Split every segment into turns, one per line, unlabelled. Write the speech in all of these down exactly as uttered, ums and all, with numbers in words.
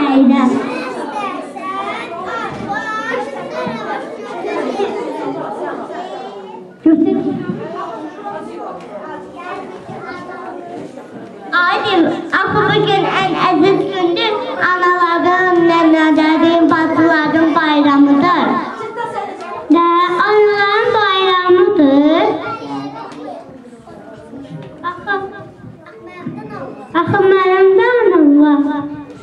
ailə. Aydın, axı bugün ən əziz gündür, anaların, nənələrin, bacıların bayramıdır. Və anaların bayramıdır. Axı, axı mənim də anam var.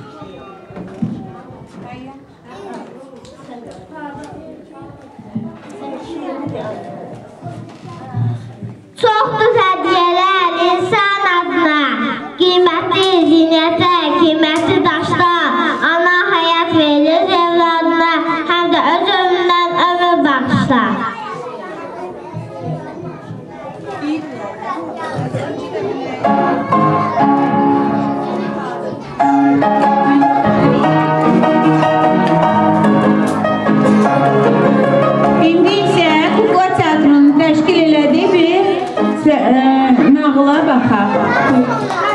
Çoxdur hədiyyələr insan adına, qiymətli zinətə, qiymətli daşda, ana həyat verir evladına, həm də öz ömründən ömür bağışlar.
İndi isə kukla teatrının təşkil elədiyi bir nağıla baxaq.